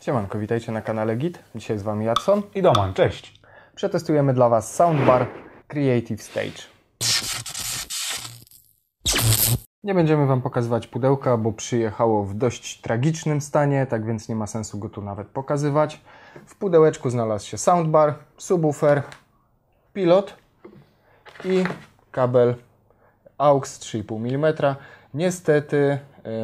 Siemanko, witajcie na kanale Git. Dzisiaj z Wami Jadson i Doman, cześć! Przetestujemy dla Was soundbar Creative Stage. Nie będziemy Wam pokazywać pudełka, bo przyjechało w dość tragicznym stanie, tak więc nie ma sensu go tu nawet pokazywać. W pudełeczku znalazł się soundbar, subwoofer, pilot i kabel AUX 3,5 mm. Niestety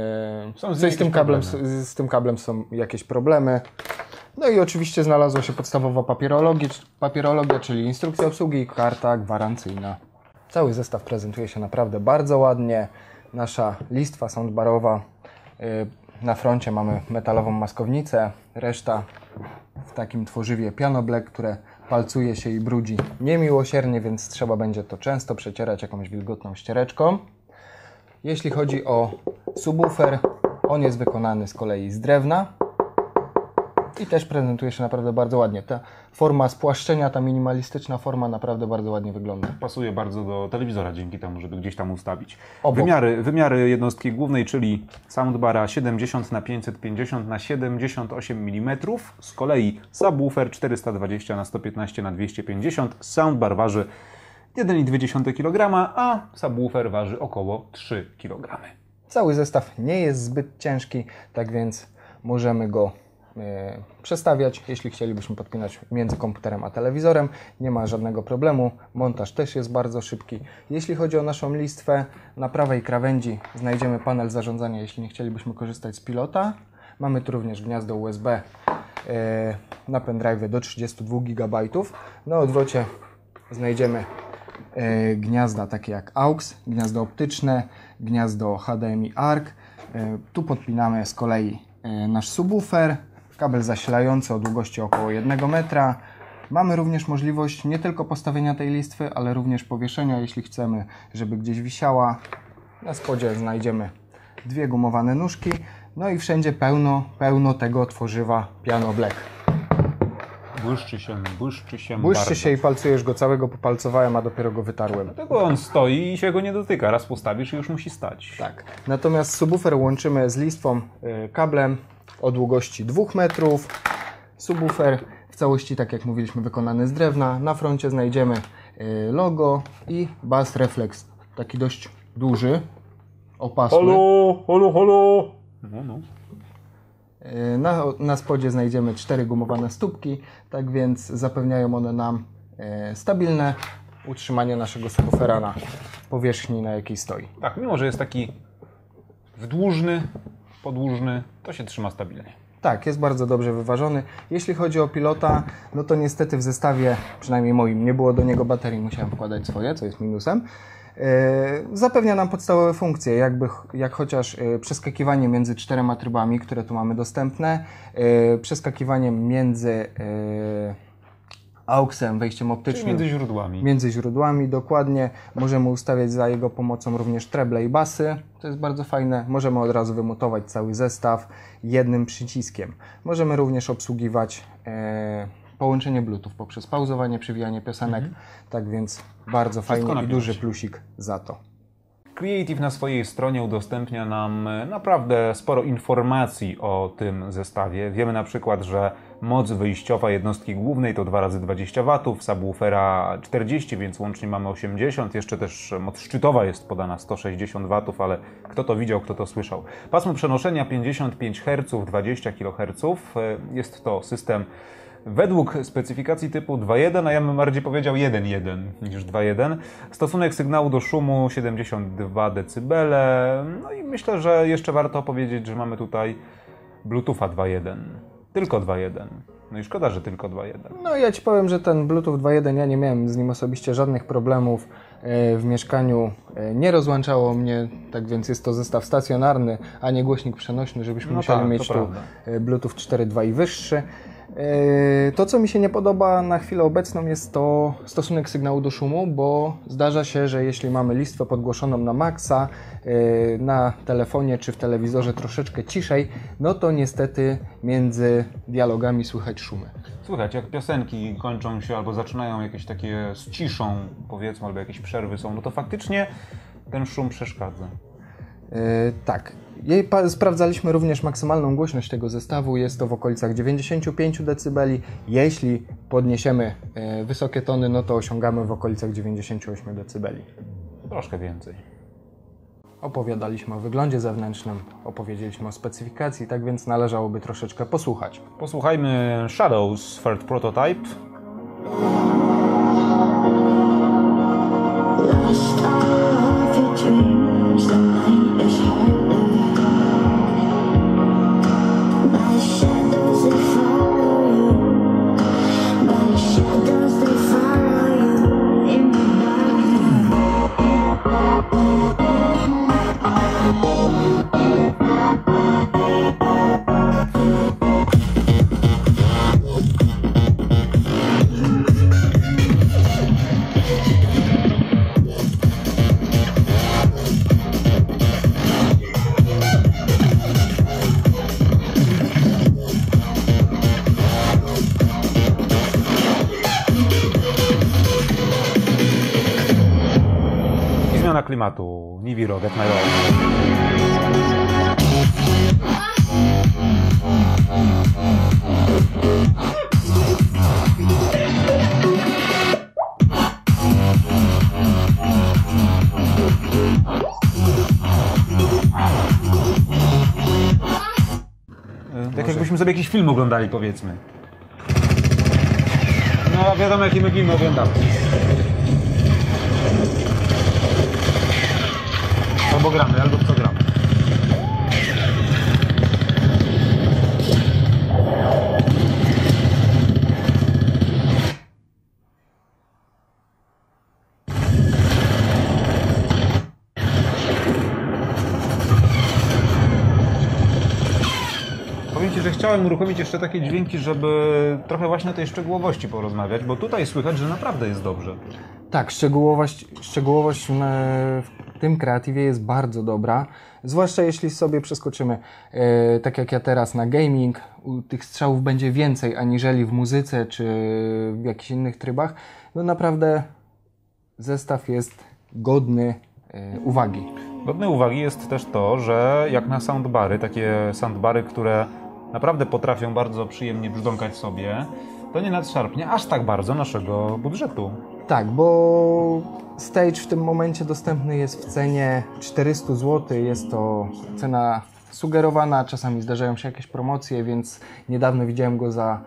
z tym kablem są jakieś problemy. No i oczywiście znalazła się podstawowa papierologia, czyli instrukcja obsługi i karta gwarancyjna. Cały zestaw prezentuje się naprawdę bardzo ładnie. Nasza listwa soundbarowa. Na froncie mamy metalową maskownicę, reszta w takim tworzywie piano black, które palcuje się i brudzi niemiłosiernie, więc trzeba będzie to często przecierać jakąś wilgotną ściereczką. Jeśli chodzi o subwoofer, on jest wykonany z kolei z drewna i też prezentuje się naprawdę bardzo ładnie. Ta forma spłaszczenia, ta minimalistyczna forma naprawdę bardzo ładnie wygląda. Pasuje bardzo do telewizora dzięki temu, żeby gdzieś tam ustawić. Obok. Wymiary jednostki głównej, czyli soundbara 70 na 550 na 78 mm. Z kolei subwoofer 420 na 115 na 250. Soundbar waży 1,2 kg, a subwoofer waży około 3 kg. Cały zestaw nie jest zbyt ciężki, tak więc możemy go przestawiać. Jeśli chcielibyśmy podpinać między komputerem a telewizorem, nie ma żadnego problemu. Montaż też jest bardzo szybki. Jeśli chodzi o naszą listwę, na prawej krawędzi znajdziemy panel zarządzania, jeśli nie chcielibyśmy korzystać z pilota. Mamy tu również gniazdo USB na pendrive do 32 GB. Na odwrocie znajdziemy gniazda takie jak AUX, gniazdo optyczne, gniazdo HDMI ARC. Tu podpinamy z kolei nasz subwoofer, kabel zasilający o długości około 1 metra. Mamy również możliwość nie tylko postawienia tej listwy, ale również powieszenia, jeśli chcemy, żeby gdzieś wisiała. Na spodzie znajdziemy dwie gumowane nóżki, no i wszędzie pełno tego tworzywa piano black. Błyszczy się i palcujesz go całego, popalcowałem, a dopiero go wytarłem. Dlatego on stoi i się go nie dotyka. Raz postawisz i już musi stać. Tak. Natomiast subwoofer łączymy z listwą kablem o długości 2 metrów. Subwoofer w całości, tak jak mówiliśmy, wykonany z drewna. Na froncie znajdziemy logo i bass reflex. Taki dość duży, opasły. Halo! No. Na spodzie znajdziemy 4 gumowane stópki, tak więc zapewniają one nam stabilne utrzymanie naszego subwoofera na powierzchni, na jakiej stoi. Tak, mimo że jest taki wdłużny, podłużny, to się trzyma stabilnie. Tak, jest bardzo dobrze wyważony. Jeśli chodzi o pilota, no to niestety w zestawie, przynajmniej moim, nie było do niego baterii, musiałem wkładać swoje, co jest minusem. Zapewnia nam podstawowe funkcje, jak chociaż przeskakiwanie między 4 trybami, które tu mamy dostępne, przeskakiwanie między AUX-em, wejściem optycznym. Czyli między źródłami. Między źródłami, dokładnie. Możemy ustawiać za jego pomocą również treble i basy. To jest bardzo fajne. Możemy od razu wymutować cały zestaw jednym przyciskiem. Możemy również obsługiwać połączenie Bluetooth poprzez pauzowanie, przewijanie piosenek. Tak więc bardzo fajnie i duży plusik za to. Creative na swojej stronie udostępnia nam naprawdę sporo informacji o tym zestawie. Wiemy na przykład, że moc wyjściowa jednostki głównej to 2 razy 20 W, subwoofera 40, więc łącznie mamy 80. Jeszcze też moc szczytowa jest podana 160 W, ale kto to widział, kto to słyszał. Pasmo przenoszenia 55 Hz, 20 kHz. Jest to system według specyfikacji typu 2.1, a ja bym bardziej powiedział 1.1 niż 2.1. Stosunek sygnału do szumu 72 dB. No i myślę, że jeszcze warto powiedzieć, że mamy tutaj Bluetootha 2.1. Tylko 2.1. No i szkoda, że tylko 2.1. No ja Ci powiem, że ten Bluetooth 2.1, ja nie miałem z nim osobiście żadnych problemów. W mieszkaniu nie rozłączało mnie, tak więc jest to zestaw stacjonarny, a nie głośnik przenośny, żebyśmy musieli mieć tu Bluetooth 4.2 i wyższy. To, co mi się nie podoba na chwilę obecną, jest to stosunek sygnału do szumu, bo zdarza się, że jeśli mamy listwę podgłoszoną na maksa, na telefonie czy w telewizorze troszeczkę ciszej, no to niestety między dialogami słychać szumy. Słychać, jak piosenki kończą się albo zaczynają jakieś takie z ciszą, powiedzmy, albo jakieś przerwy są, no to faktycznie ten szum przeszkadza. Tak. Sprawdzaliśmy również maksymalną głośność tego zestawu. Jest to w okolicach 95 dB. Jeśli podniesiemy wysokie tony, no to osiągamy w okolicach 98 dB. Troszkę więcej. Opowiadaliśmy o wyglądzie zewnętrznym, opowiedzieliśmy o specyfikacji, tak więc należałoby troszeczkę posłuchać. Posłuchajmy Shadows Third Prototype. Lost all of your dreams, the night is hard. My shadows they follow you. My shadows they follow you in my Zmiana klimatu. Niviro, Get My Love. Tak jakbyśmy sobie jakiś film oglądali, powiedzmy. No, a wiadomo, jakie my filmy oglądamy. Albo gramy, albo w co gramy. Powiem Ci, że chciałem uruchomić jeszcze takie dźwięki, żeby trochę właśnie o tej szczegółowości porozmawiać, bo tutaj słychać, że naprawdę jest dobrze. Tak, szczegółowość w tym kreatywie jest bardzo dobra, zwłaszcza jeśli sobie przeskoczymy, tak jak ja teraz, na gaming, tych strzałów będzie więcej aniżeli w muzyce czy w jakichś innych trybach. No naprawdę zestaw jest godny uwagi. Godne uwagi jest też to, że jak na soundbary, takie soundbary, które naprawdę potrafią bardzo przyjemnie brzdąkać sobie, to nie nadszarpnie aż tak bardzo naszego budżetu. Tak, bo Stage w tym momencie dostępny jest w cenie 400 zł. Jest to cena sugerowana, czasami zdarzają się jakieś promocje, więc niedawno widziałem go za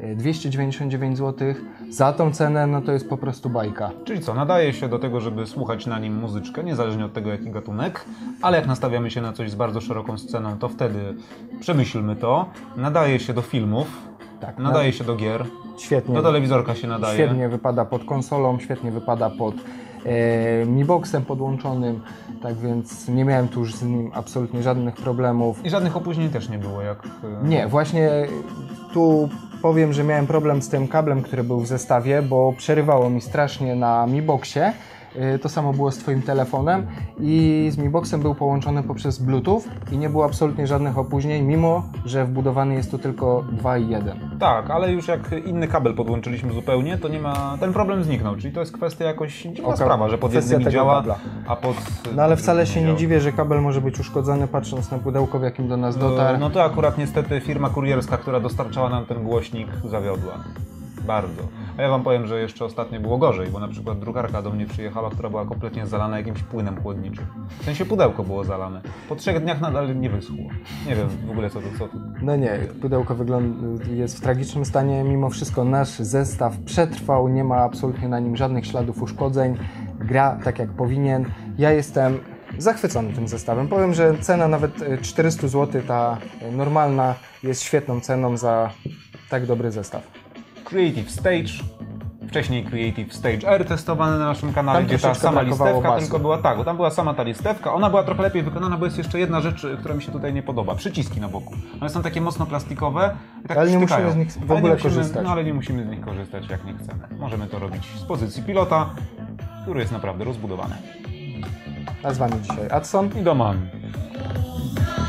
299 zł. Za tą cenę no to jest po prostu bajka. Czyli co, nadaje się do tego, żeby słuchać na nim muzyczkę, niezależnie od tego, jaki gatunek, ale jak nastawiamy się na coś z bardzo szeroką sceną, to wtedy przemyślmy to. Nadaje się do filmów, Tak, nadaje się do gier, świetnie, do telewizorka się nadaje. świetnie wypada pod konsolą, świetnie wypada pod Mi Boxem podłączonym, tak więc nie miałem tu już z nim absolutnie żadnych problemów. I żadnych opóźnień też nie było, jak... Nie, właśnie tu powiem, że miałem problem z tym kablem, który był w zestawie, bo przerywało mi strasznie na Mi Boxie. To samo było z Twoim telefonem i z Mi Boxem był połączony poprzez Bluetooth i nie było absolutnie żadnych opóźnień, mimo że wbudowany jest tu tylko 2.1. Tak, ale już jak inny kabel podłączyliśmy zupełnie, to nie ma... Ten problem zniknął, czyli to jest kwestia jakoś dziwna sprawa, że pod kwestia jednym tego działa, kabla. a pod... No ale wcale się nie działa. dziwię, że kabel może być uszkodzony, patrząc na pudełko, w jakim do nas dotarł. No to akurat niestety firma kurierska, która dostarczała nam ten głośnik, zawiodła. Bardzo. A ja Wam powiem, że jeszcze ostatnio było gorzej, bo na przykład drukarka do mnie przyjechała, która była kompletnie zalana jakimś płynem chłodniczym. W sensie pudełko było zalane. Po 3 dniach nadal nie wyschło. Nie wiem w ogóle co to. No nie, pudełko jest w tragicznym stanie, mimo wszystko nasz zestaw przetrwał, nie ma absolutnie na nim żadnych śladów uszkodzeń, gra tak jak powinien. Ja jestem zachwycony tym zestawem. Powiem, że cena nawet 400 zł, ta normalna, jest świetną ceną za tak dobry zestaw. Creative Stage, wcześniej Creative Stage R testowany na naszym kanale, Tam gdzie ta troszeczkę sama brakowało listewka basu. tylko była, tak, bo tam była sama ta listewka, ona była trochę lepiej wykonana, bo jest jeszcze jedna rzecz, która mi się tutaj nie podoba, przyciski na boku. One są takie mocno plastikowe i tak Ale nie sztykają. musimy z nich w Ale ogóle nie musimy, korzystać. No ale nie musimy z nich korzystać jak nie chcemy. Możemy to robić z pozycji pilota, który jest naprawdę rozbudowany. A z Wami dzisiaj Adson. I Doman.